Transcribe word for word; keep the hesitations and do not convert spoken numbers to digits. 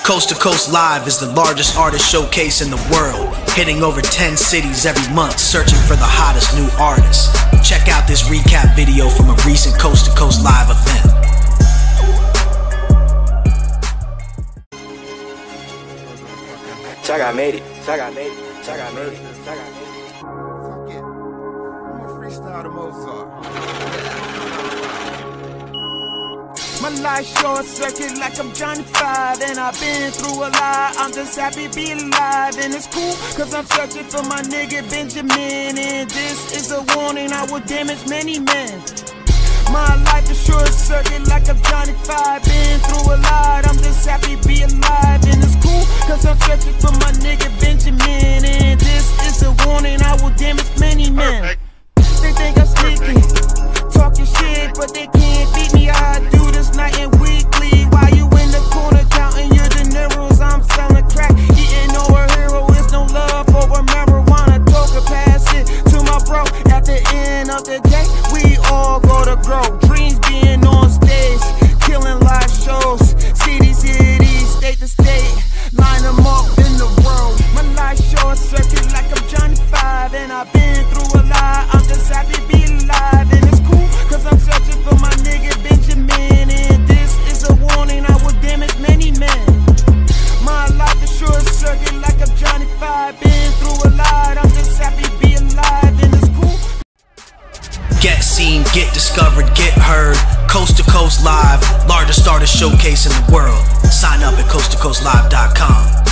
Coast to Coast Live is the largest artist showcase in the world, hitting over ten cities every month, searching for the hottest new artists. Check out this recap video from a recent Coast to Coast Live event. Check, I made it. Check, I made it. Check, I made it. Check, I made it. Fuck it. I'm gonna freestyle to Mozart. My life short circuit like I'm Johnny Five, and I've been through a lot. I'm just happy to be alive, and it's cool cause I'm searching for my nigga Benjamin, and this is a warning, I will damage many men. My life is short circuit like I'm Johnny Five, been through a lot. I'm just happy to be alive, and it's cool cause I'm searching for my nigga Benjamin, and this is a warning, I will damage many men. Perfect. They think I'm sneaky, talking shit, but they can't beat me. I do this night and weekly. While you in the corner counting your dineros, I'm selling crack, eating over hero. It's no love for marijuana. Talk or pass it to my bro. At the end of the day, we all go to grow. Dreams being on stage, killing live shows. City, city, state to state, line them up in the road. My life short circuit like I'm Johnny Five, and I've been through a lot. I'm just happy to be alive, and it's cool cause I'm searching for my nigga Benjamin, and this is a warning, I will damage many men. My life is short circuit like I'm Johnny Five, been through a lot. I'm just happy to be alive, and it's cool. Get seen, get discovered, get heard. Coast to Coast Live, largest artist showcase in the world. Sign up at coast to coast live dot com.